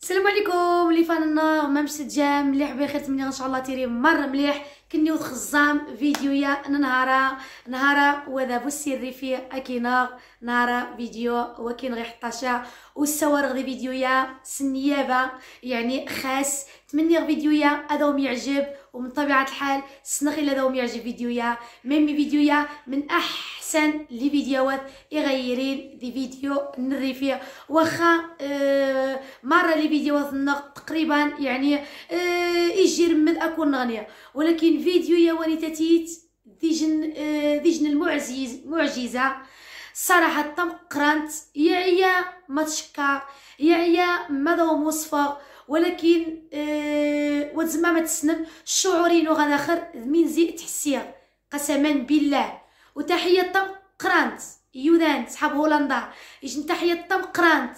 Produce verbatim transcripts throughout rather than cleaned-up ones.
السلام عليكم اللي فانا ما مش تجام مليح بخير تمني ان شاء الله تيري مره مليح كني خزام فيديو يا نهارا نهارا وذا بوسيري في اكينا نهارا فيديو وكين غير حطاشا والسوارغ دي فيديو يا سنيابه يعني خاص تمني فيديو يا هذا يعجب ومن طبيعه الحال سنخي هذا يعجب فيديو يا ميمي فيديو يا من احسن لي فيديوهات يغيرين دي فيديو نريفيه واخا آه مره لي فيديوهات تقريبا يعني آه يجي رمد اكون غنيه ولكن فيديو يا ونيتاتيت ديجن آه ديجن المعجز معجزه صراحه تم قرانت يا يا ما تشكى يا يا ماذا وصفه ولكن أه وتزما ما تسنم شعورين وغدا اخر من زي تحسيه قسما بالله. وتحيه طم قرانت يودان صحاب هولندا يجن تحيه طم قرانت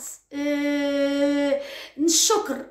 أه الشكر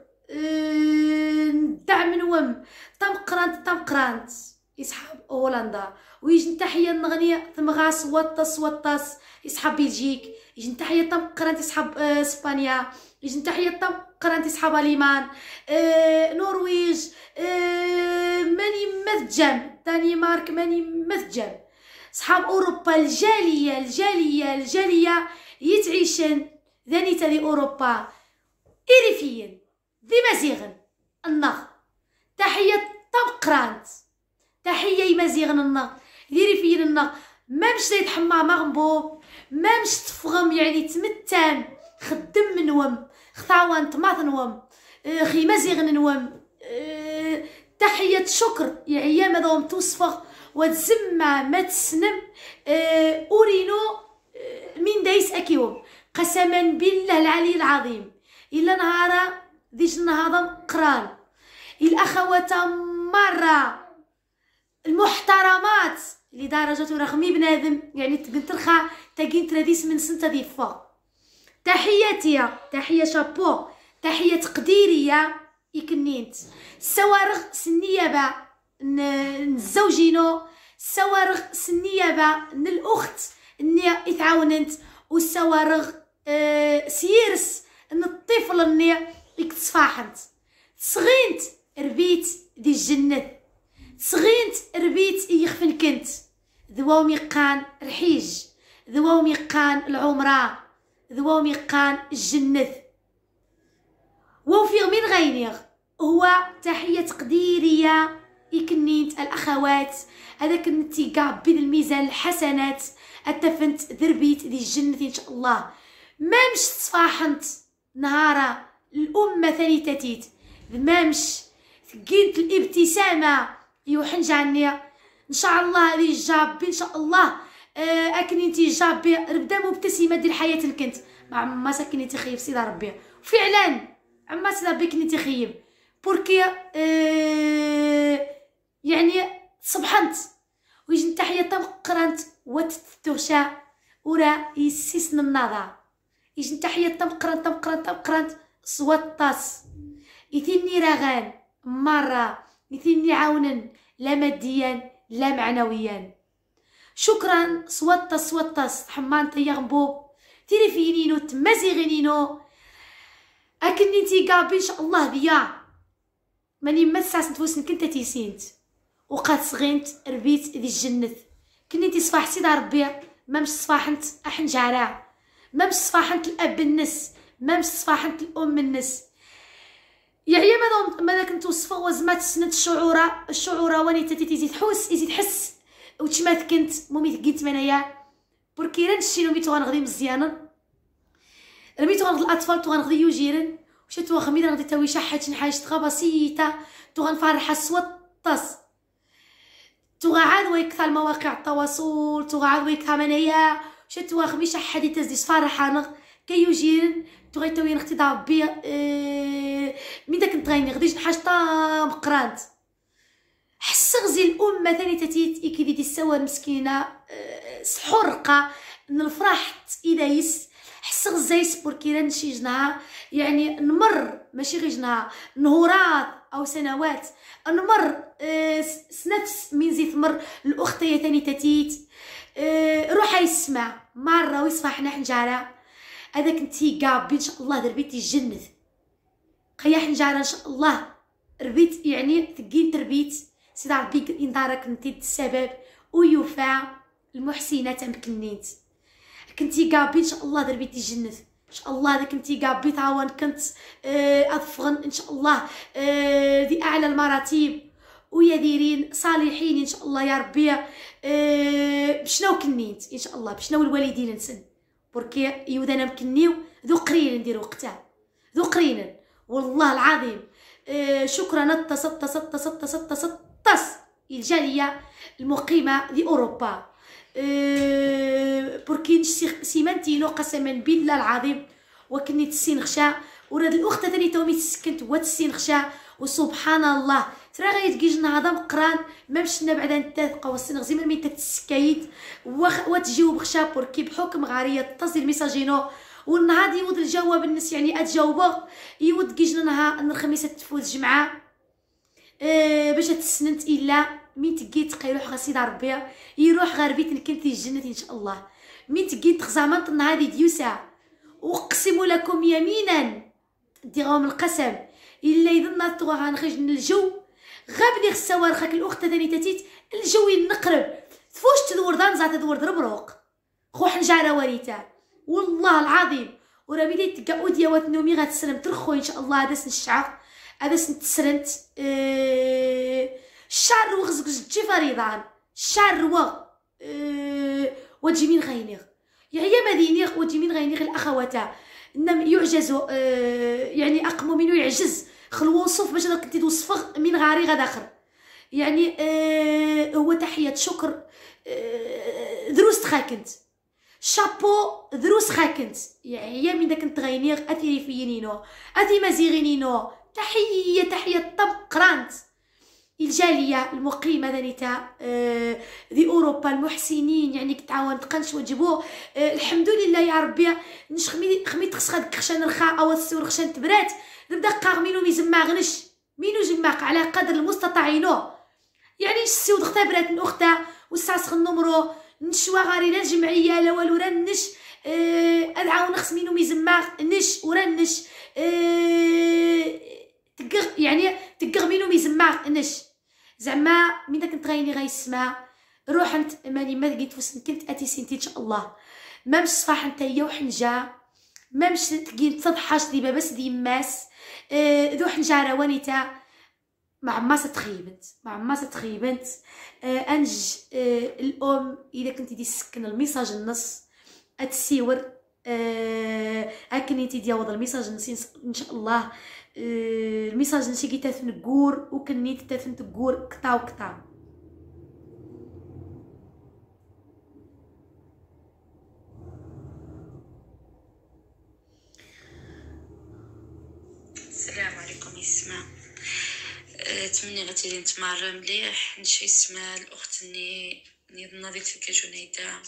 أه الدعم من وم طم قرانت طم قرانت يصحاب هولندا ويجن تحيه نغنيه ثمغاس وطس وطس يصحاب بلجيك يجن تحيه طم قرانت يصحاب أه اسبانيا يجن تحيه طم قرانتي صحاب اليمان أه نرويج أه ماني متجم دنمارك ماني متجم صحاب اوروبا الجاليه الجاليه الجاليه يتعيشن ذانيتا دي اوروبا إريفيين دي مزيغن النغ تحيه طم قرانت تحيه مزيغن النغ إريفيين النغ مامش زيد حمام غنبوب مامش تفغم يعني تمتان خدم من وم خطاوان طماط نوم خي مزيغن نوم أه تحية شكر يا ايام هذا توصفغ وتزمى ما تسنم أه اورينو أه من دايس اكيوم قسما بالله العلي العظيم الا نهار ديش النهار قران الاخوات مره المحترمات لدرجه رغمي بنادم يعني تقنترخا تاكين تراديس من سنه دي فوق تحياتي تحيه شابو تحيه تقديريه يكنينت السوارغ سنيابه نزوجينو السوارغ سنيابه ن الاخت اني يتعاوننت والسوارغ أه سيرس ان الطفل اني يكتصفاحنت صغينت ربيت دي الجنة صغينت ربيت يخفن كنت ذواو ميقان رحيج ذواو ميقان العمره ذواو ميقان الجنة وفي من غينيغ هو تحية تقديرية يكنينت الأخوات هذا كنتي كاع بين الميزان الحسنات أتفنت ذربيت دي الجنة إن شاء الله ما مش تصفاحنت نهارا الأمة ثاني تتيت ما مش ثقينت الابتسامة يوحنج عني إن شاء الله هذه الجاب إن شاء الله اكنيتي جابي ربدا مبتسمه ديال الحياه كنت مع عما ساكنيتي خيب سيدي ربي فعلا عما سيدي ربي كنيتي خيب بوركي أه يعني صبحنت ويجي تحيه طم قرانت وتتوشا ورا يسيسن النظر يجي تحيه طم قرانت طم قرانت طم قرانت صوطاس يثني رغان مره يثني عونن لا ماديا لا معنويا شكرا صوتا صوتا حمان تيا غبوب تيري فينينو تمازيغينينو اكني انتي قابي ان شاء الله بيا ماني ما تسعس نتوسن كنت تيسينت وقات صغينت ربيت دي الجنة كني انتي صفاح سيدي ربي ما مش صفاحنت احنجارا ما مش صفاحنت الاب النس ما مش صفاحنت الام النس يعني ماذا ماذا كنت وصفه وزمات سنة الشعورة الشعورة ونيتا تيزي تحوس يزيد تحس وتشمات كنت مومي تقيت منايا بركي رانشي نومي تو غنغدي مزيانا رميتو غنغد الاطفال تو غنغدي يوجيرن وشتو خميده غادي تاوي شحات شي حاجه تخا بسيطه تو غنفرح السوطاس تو غعاد ويكثر مواقع التواصل تو غعاد ويكثر منايا شتو خمي شحادي تزدي فرح انا كيوجيرن تو غيتاوي نختي ضربي أه من داك نتغيني غديش حاجه طام قرانت حس غزي الامه ثاني تتيت يكيدي دي السوا مسكينه أه سحرقه من الفرح اذا يس حس غزايس بوركي رانشي جناها يعني نمر ماشي غير جناها نهورات او سنوات نمر أه نفس من زي ثمر الاختيه ثاني تتيت أه روح يسمع مره ويصفح حنا حنجاره هذاك انتي قابي ان شاء الله دربيتي الجنة خيا حنجاره ان شاء الله ربيت يعني تقين تربيت سيدي ربي ينظرك انت السبب ويوفى المحسنه تمكنيت كنتي قابي ان شاء الله دربيتي جنة ان شاء الله اذا كنتي قابي تعاون كنت آه اظفغن ان شاء الله آه ذي اعلى المراتب ويا ديرين صالحين ان شاء الله يا ربي آه بشنو كنيت ان شاء الله بشنو الوالدين نسن بركي يودانا مكنيو ذو قرين ندير وقتها ذو قرين والله العظيم آه شكرا تص تص تص تص تص تص الجاليه المقيمه في اوروبا أه بركي سيمانتينو قسما بالله العظيم وكني تسين خشا وراد الاخت ثاني تومي تسكنت هو تسين خشا وسبحان الله ترى غيتكيج نهضه مقران ما مشينا بعدا نتفق والسن غزي من مين تتسكايت وتجاوب خشا بركي بحكم غاريه تصل ميساجينو والنهار يود الجواب الناس يعني اتجاوبو يود كيجنا نهار الخميس تفوت جمعه أه باش تسننت الا مين تقيت تقي يروح غا سيدي ربي يروح غير بيت كنتي الجنة ان شاء الله مين تقيت تخزامنت النهار ديوسا اقسم لكم يمينا ديغهم القسم الا اذا نطو غنخرج من الجو غابني خساوار خاك الاخت ثاني تاتيت الجو ينقرب تفوش تدور دان زعت تدور دربروق خو حنجاره وريتا والله العظيم ورا بديت تقعود يا وات نومي غتسلم ترخو ان شاء الله هذا سن الشعر هذا سن تسرنت أه الشعر روغ جي فريضان الشعر روغ أه وتجي من غينيغ يعني يا مدينيغ وتجي من غينيغ الاخواتا انهم يعجزوا أه يعني اقموا منو يعجز خلو وصف باش كنتي توصفغ من غاري غدا اخر يعني أه هو تحيه شكر أه دروس تخاكنت شابو دروس خاكنت يعني يا من داك نتغينيغ اثيري فينينو اثي مزيغينينو تحيه تحيه طب قرانت الجاليه المقيمه ذنيتا آه ذي اوروبا المحسنين يعني كتعاون تقنش وجبوه آه الحمد لله يا ربي نش خمي خمي تخص هاد خشان رخا او السور خشان تبرات نبدا قاغ مينو ميزما غنش مينو جماق على قدر المستطاعينو يعني السود اختبرات من اختها وساسخ النمرو نشوا غاري لا الجمعيه لا والو راه نش آه ادعاو نخص مينو ميزما نش ورا نش آه تقغ يعني تقغ مينو ميزما نش زعما من داك نتغيني غيسمع روح انت ماني ما لقيت فوسن كنت اتي سنتي ان شاء الله ما مش صفاح نتايا وحنجا ما مش تقين تصدحاش دي باباس دي ماس أه ذو حنجاره ونيتا مع ماسه تخيبت مع ماسه تخيبت أه انج أه الام اذا كنتي دي سكن الميساج النص اتسيور أه اكني تي دياوض الميساج النص ان شاء الله أه الميساج نشي كي تاثن كور وكنيت تاثن تكور قطع وقطع. السلام عليكم يسمع تمني غتيلي نتمرن مليح نشي اسمها الاخت ني ني تلك جنيده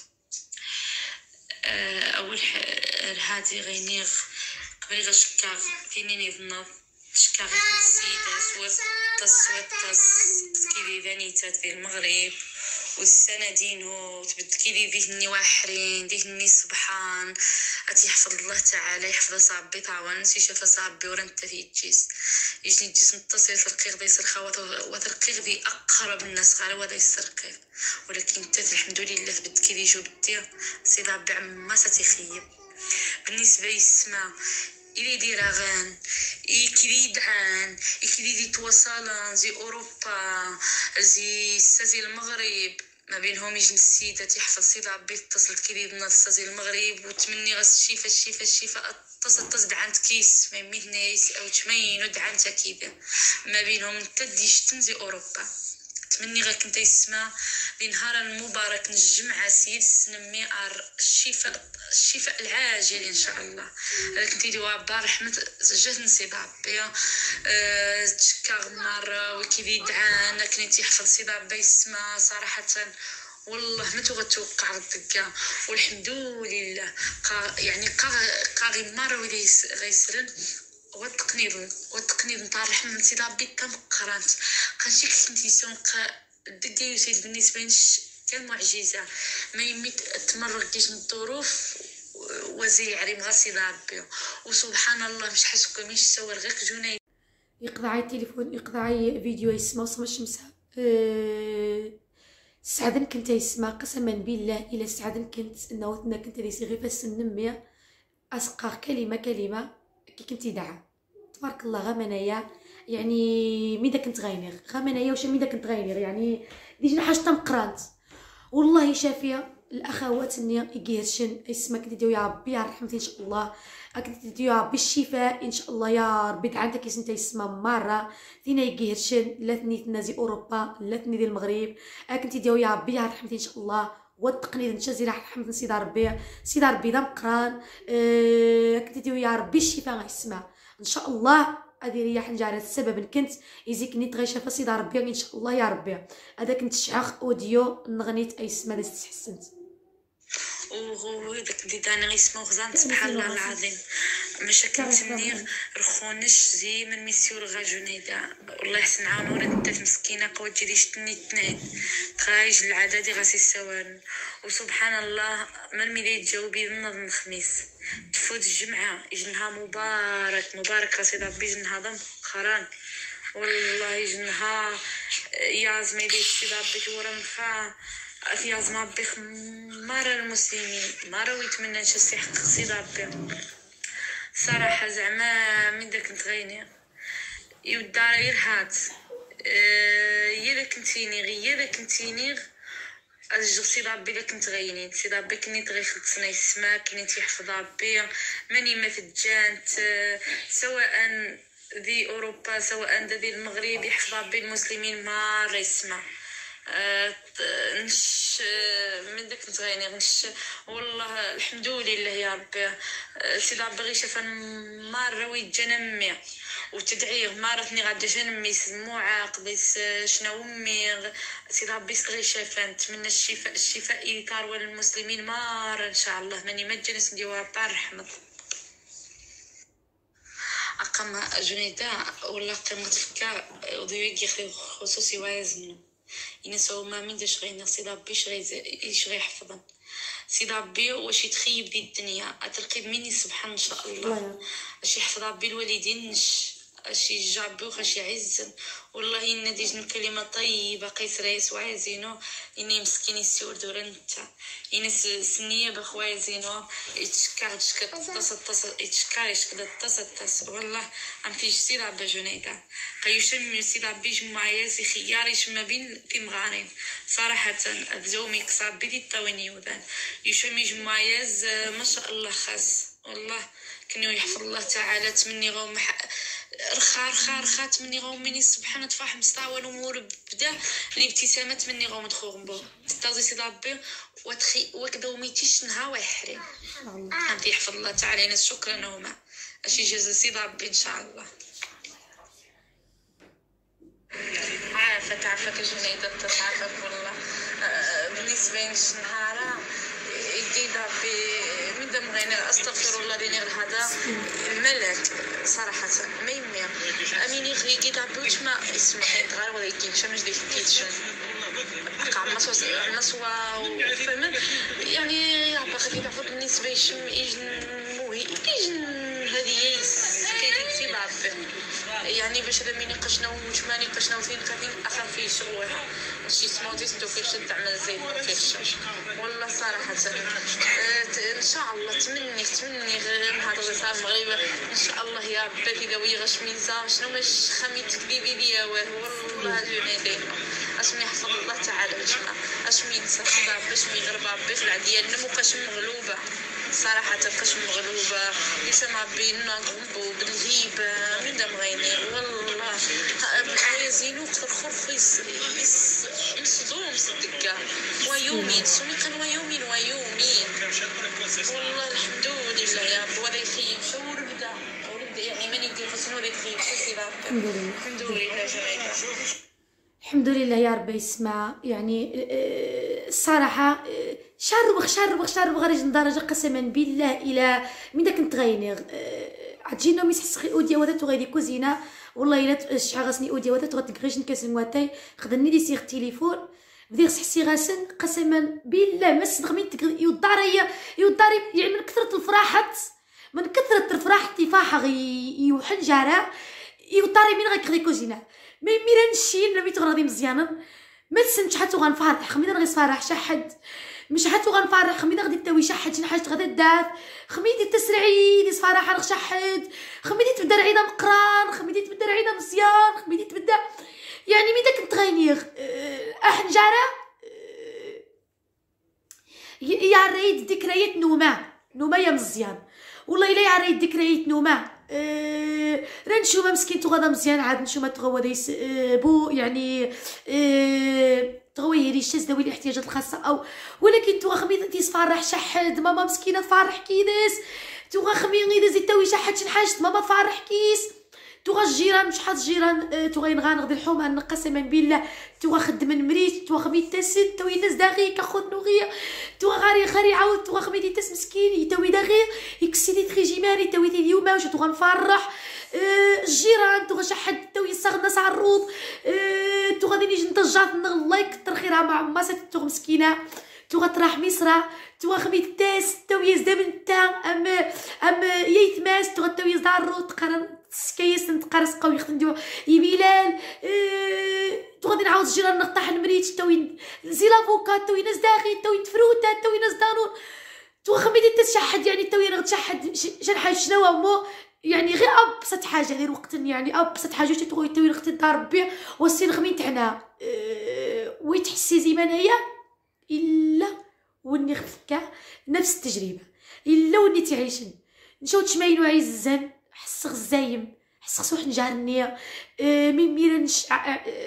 اول هادي غينيغ قبل غشكا كاينين يظنوا شكا غير السيده سوات تصوات تص كيدي ذانيتات في المغرب والسنه دينو تبدكي لي ذهني واحرين ذهني سبحان اتي يحفظ الله تعالى يحفظ صاحبي طاوان نسي شاف صاحبي ورا انت في الجيس يجني الجسم متصل ترقيق ذي سرخه وترقيق ذي اقرب الناس غير وذا يسرقيق ولكن انت الحمد لله تبدكي لي جبتي سي ربي عما ستخيب بالنسبه للسما إلي ديراغان إكلي دعان إكلي دي توصلان زي أوروبا زي سازي المغرب ما بينهم يجن السيدة تحفظ سيدة ربي اتصلت كلي بنص سازي المغرب وتمني غس الشفا الشفا الشفا اتصل تصد عند كيس ما مهنيس أو تمين ودعان تكيدة ما بينهم تديش تنزي أوروبا تمني غا كنت يسمع لنهار المبارك نجمع سيد سنمي ار الشفاء الشفاء العاجل ان شاء الله. كنت يدوا برحمة جات نسيب ربي أه تشكر مرة وكيدي دعانا كنت يحفظ سيد ربي يسمع صراحة والله ما تغتوقع الدقة والحمد لله قا يعني قا قاغي مرة ولي غيسرن والتقنيض والتقنيض نتاع الرحمة من سيدي ربي تم قرانت قنشي كنتي سونق الدقة يسيد بالنسبة ليش كان معجزة ما يميت تمرق كيش من الظروف وزي عريم غا سيدي ربي وسبحان الله مش حاسكم مش سوى غير جنيه يقطع التليفون يقطع فيديو يسمع وصم الشمسة. أه سعدن كنت يسمع قسما بالله الى سعدن كنت انه كنت ديسي غير فاس النمية اسقى كلمه كلمه كي كنتي دعا تبارك الله غمنايا يعني ميدا كنت غاينير غمنايا واش ميدا كنت غاينير يعني ديجنا حاجه مقرانت والله شافيه الاخوات اني يجيرشن اسمك كديو يا ربي يا رحمتي ان شاء الله اكديو يا ربي الشفاء ان شاء الله يا ربي دعانتك انت يسمى مره دينا يجيرشن لا تني تنازي اوروبا لا تني ديال المغرب اكنتي ديو يا ربي يا رحمتي ان شاء الله واتقني نتشازي راح رحمة سيدي ربي سيدي ربي دا مقران اكنتي ديو يا ربي الشفاء غيسمع ان شاء الله هذه رياح نجارة السبب كنت يزيكني تغيشها في سيدي ربي ان شاء الله يا ربي هذا كنت شعاق اوديو نغنيت اي سما داز تحسنت وهذاك دي دانا غيسمو غزان سبحان الله العظيم مشاكل تمنير رخونش زي من ميسيو الغا جنيدة والله يحسن عاونونا ندات مسكينة قوة جيري شتني تنين تخايج العدادي غاسي السوان وسبحان الله من ميدا يتجاوبي نظن الخميس تفوت الجمعة يجنها مبارك مبارك راسي ربي يجنها ضم خران والله يجنها يا زميلي سيدي ربي تورا مخا في عزم ربي مرة المسلمين مرة ويتمنى نشي يحقق سيدي ربي صراحة زعما من داك نتغيني يودار غير هات يا داك نتيني غير داك نتيني اجو سيدي ربي الا كنت غينيت سيدي ربي كني تغي خلصنا يسما كني تيحفظ ربي ماني ما تجانت سواء ذي اوروبا سواء ذي المغرب يحفظ ربي المسلمين ما يسمع أه نش من داك نتغيني نش والله الحمد لله يا ربي أه سيدي ربي غير شافا مره ويتجنمي وتدعيه مرتني غادا جنمي سموعه قضيت شنو امي سيدي ربي غير شافا نتمنى الشفاء الشفاء يطار للمسلمين مره ان شاء الله ماني ما جلس ندير ربي الرحمه أقام جنيدة ولا قيمة فكا وضيوك يخي خصوصي وايزنو ينسوا ما من داش غير سيدي ربي اش غيحفظن سيدي ربي واش يتخيب دي الدنيا اترقيب مني سبحان ان شاء الله اش يحفظ ربي الوالدين نش اش يجابو خاش يعزن والله ان ديجن كلمه طيبه قيسر يسوع يزينو اني مسكين السور دور انت ان سنيه بخوايا زينو يتشكر تشكر تص يتشكر يشكر تص تص والله ام في سيدي ربي جنيده قيشم سيدي ربي جمعيه سي خياري ما بين في مغارين صراحه ابزومي كصاب بدي الطويني وذان يشم جمعيه ما شاء الله خاص والله كنيو يحفظ الله تعالى تمني غو رخا رخا رخا تمني غو مني سبحانه تفاح مستوى الامور بدا الابتسامه تمني غو مدخوغ بو استاذي سيدي ربي وتخي وكذا وميتيش نهار ويحرم انت يحفظ الله تعالى ناس شكرا هما اشي جزا سيدي ربي ان شاء الله عافاك عافاك جنيدة تعافاك والله بالنسبه لي نهارا يدي ربي من دم غينا استغفر الله لي هذا ملك صراحه ما يمي اميني غي كي دابوش ما اسمحي غير ولا يكينش مش ديك كيتشن قع مسوا مسوا فهمت يعني يا باغي تعرف بالنسبه يشم يجن موي يجن هذه يس كيدير في ربي يعني باش رميني قشنا وجماني قشنا وفين كافين اخر في شغل شي سموتي ستو كيفاش تعمل زين كيفاش والله صراحه ان شاء الله تمني تمني غير هذا صار المغرب ان شاء الله يا ربي كذا ويغش ميزان شنو باش خميت كذبي ليا والله جنيدين اسمي يحفظ الله تعالى بشما اسمي نسى باش مي غرب ربي في العديان مابقاش مغلوبه صراحه تبقاش مغلوبه يسمع بينا غنبو بالغيبه من دم غيني والله بحال زينو كثر خرفيس يس مصدوم صدقه ويومين سمي كان ويومين ويومين والله الحمد لله يا رب ولا يخيب شو بدا ولد يعني ماني ندير فسنو ولا يخيب شو سي الحمد لله جميعا الحمد لله يا ربي يسمع يعني الصراحه شربغ شربغ شربغ رجل درجه قسما بالله الى من داك نتغيني عتجينا ميسحس غي اوديا وذات غادي كوزينه والله الا شحال غاسني اوديا وذات غتكريش نكاسن واتاي خدني لي سيغ تليفون بدي صحسي غاسن قسما بالله ما صدق من يوداري يوداري يعني من كثره الفرحه من كثره الفرح تفاح غي يوحن جاره يوطاري من غير كوزينا مي ميرا نشين نبي تغرضي مزيانا ما تسنت حتى غنفرح خميدا غير صفرح شحد مش حتى غنفرح خميدا غادي تاوي شحد شي حاجه غدا دات خميدي تسرعي دي صفرح راه شحد خميدي تبدا العيده مقران خميدي تبدا العيده مزيان خميدي تبدا يعني مي داك تغينيغ احنجاره يا ريت ذكريات نوما نوما يا مزيان والله الا يا ريت ذكريات نوما أه راه نشوفها مسكين تو غدا مزيان عاد نشوفها تغوا دايس أه بو يعني أه تغوا يريش ذوي الاحتياجات الخاصه او ولكن تو خميد انت صفرح شحد ماما مسكينه تفرح كيداس تو خميد غير زيد توي شحد شي حاجه ماما تفرح كيس تو الجيران مش حاط جيران تو غينغان غدي الحومه نقسما بالله تو خدم مريت تو خميد تسد تو الناس داغي كاخذ نوغيا تو غاري غاري عاود تو خميدي تس مسكين يتوي داغي يكسيدي تخيجي ماري توي دي اليوم واش تو غنفرح الجيران تو غشحد تو يصغ الناس على الروض تو غادي نيجي نتجات الله يكثر خيرها مع ماسات تو مسكينه تو غتراح مصرا تو خميد تاس تو يزدا من تا ام ام يتماس تو غتو يزدا الروض تقرن سكايس نتقرص قوي خنديو يبيلال أه... تو غادي نعاود الجيران نقطع المريت توي زي لافوكات توي ناس داخل توي تفروته توي ناس دانون تو خميدي تشحد يعني توي غتشحد شي حاجه شنو مو يعني غير ابسط حاجه غير وقت يعني ابسط حاجه توي توي نختي دار ربي والسين خمين تاعنا أه... ويتحسي زي ما انايا الا وني خفكا نفس التجربه الا وني تعيشن نشوف تشمايلو عيزن حس غزايم حس خصو حنجارني أه من ميرنش أه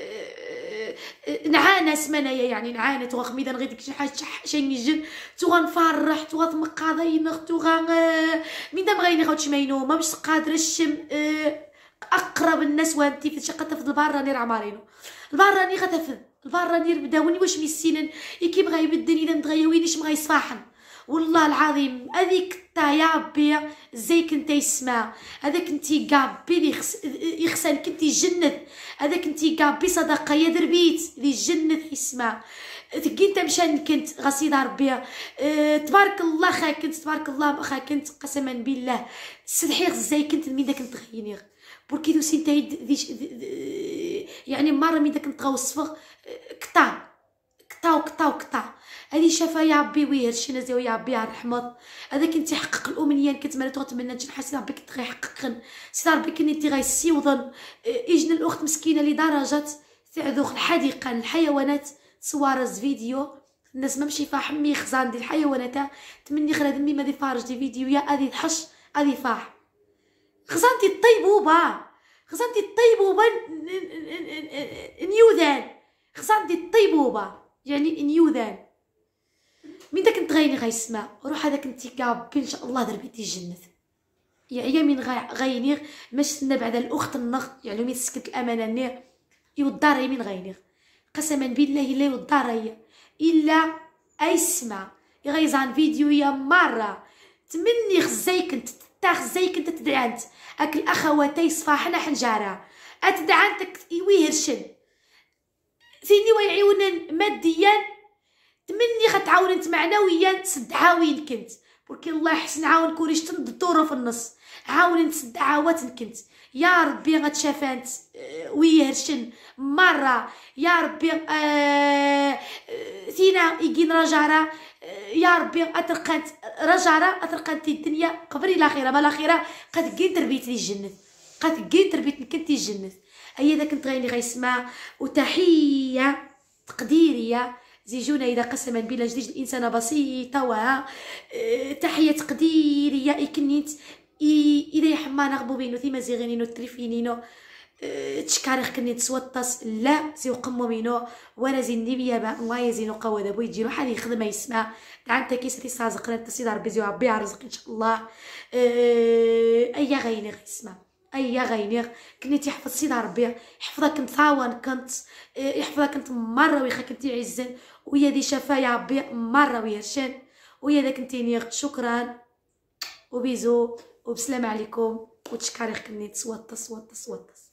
أه نعانى سمانايا يعني نعانى تو خميدا غير ديك شي حاجه شي نجن تو غنفرح تو غتمقى ضينغ تو غا من دام غايني غاوت شماينو ما مش قادره الشم أه اقرب الناس وانتي في شقه تفض البار راني راه عمارينو البار راني غتفض البار راني بداوني واش ميسينن كي بغا يبدل اذا متغيوينيش بغا يصفاحن والله العظيم هذيك تا يا ربي زي كنتي يسمع هذاك انتي كابي اللي يخس... يخسن كنتي جنت هذاك انتي كابي صدقه يا دربيت اللي جنت يسمع تكي انت مشان كنت غسيده ربي اه... تبارك الله خا كنت تبارك الله خا كنت قسما بالله سدحي زي كنت من داك نتغينيغ بركي دو سينتاي ديش يعني مره من داك نتغاو الصفغ كطا كطا كطا كطا هذه شافها يا ربي ويهرشينا زيو يا ربي الرحمه هذاك انت حقق الامنيه كنت مالت تتمنى نجح سي ربي كنت غيحققن سي ربي كنتي غيسيوضن اجن الاخت مسكينه لدرجه تعذوخ الحديقه الحيوانات صوارز فيديو الناس ما مشي فاح مي خزان ديال الحيوانات تمني خرا دمي ما دي فارج دي فيديو يا ادي تحش ادي فاح خزانتي الطيبوبه خزانتي الطيبوبه نيوذان خزانتي الطيبوبه يعني نيوذان من داك نتغيني غيسمع روح هذاك انت كابي ان شاء الله دربيتي الجنه يا يا من غينيغ ماش سنا بعد الاخت النغ يعني مي تسكت الامانه نير يودار من غينيغ قسما بالله الا يودار الا ايسمع يغيزان فيديو يا مره تمني خزاي كنت تاخ زي كنت تدعانت اك الاخواتي صفاحنا حنجاره اتدعانتك ويهرشن ثيني ويعيونا ماديا تمني غتعاون انت معنويا تسد عاوين كنت بركي الله يحسن عاون كوريش تند الدوره في النص عاون تسد عاوات كنت يا ربي غتشافانت ويهرشن مره يا ربي آه ثينا يجين رجاره يا ربي اترقنت رجاره اترقنت الدنيا قبل الاخره ما الاخره قد كين تربيت لي الجنه قد كين تربيت كنتي الجنه هي ذاك كنت غيني غيسمع وتحيه تقديريه زيجونا اذا قسما بالله جديد الانسانه بسيطه و تحيه تقديريه يكنيت اذا يحما نغبو بينو ثيما زيغينينو تريفينينو تشكاريخ كني تسوطس لا زي قمو بينو وانا زي النبيه با وايا زينو قوده بو يجيرو حالي يخدم يسمع دعانت كيستي صازق راه تسيد ربي زي ربي يرزق ان شاء الله ايا غيني غيسمع ايا غينيغ كني تيحفظ سيدي ربي يحفظك كنت ثاون كنت يحفظك كنت مره ويخا كنتي عزن ويا دي شفا يا ربي مره ويرشن ويا داك انتي نيغ شكرا وبيزو وبسلام عليكم وتشكاريخ كني تصوت تصوت تصوت